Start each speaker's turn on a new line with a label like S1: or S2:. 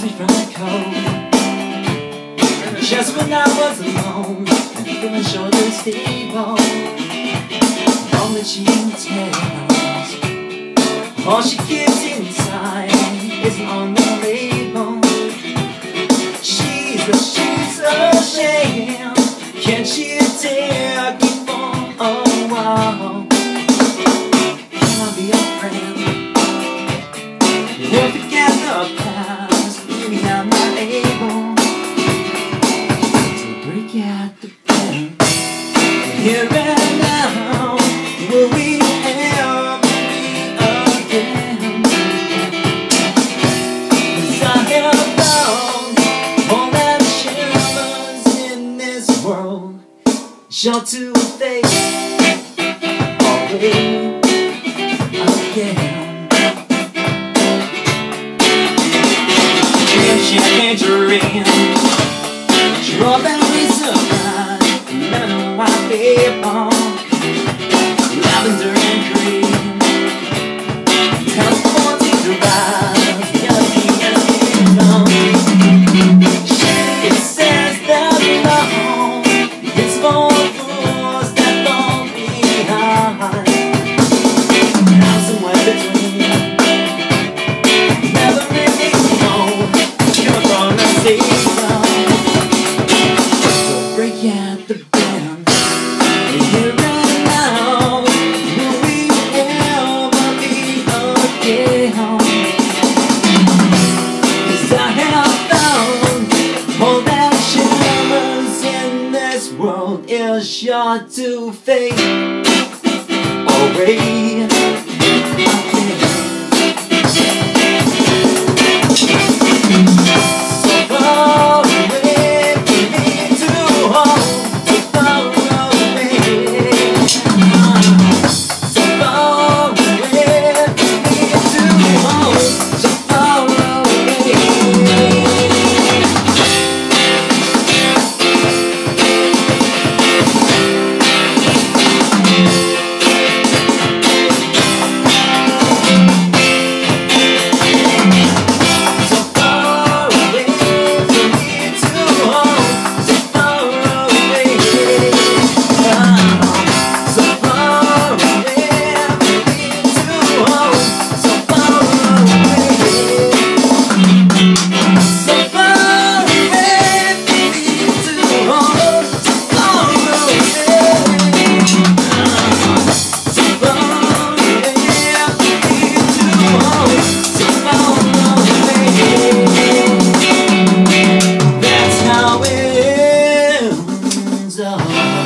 S1: me from the cold. Just when I was alone and feeling sure to stable, all that she tells, all she keeps inside isn't on the label. She's ashamed. Can't you dare keep on a while? Can I be your friend? We'll forget the past. Maybe I'm not able to break out the pen. Here and now, will we ever meet again? 'Cause I have found all that shivers in this world, sure to fade away again. Champagne dream, strawberry surprise, lemon white paper, lavender and cream, teleporting to rise, melody and freedom. She says that love is for fools that fall behind. I'm somewhere between, never really know. So break out the band. Here and now, will we ever be again? 'Cause I have found all that shimmers in this world is sure to fade away. That's how it ends up.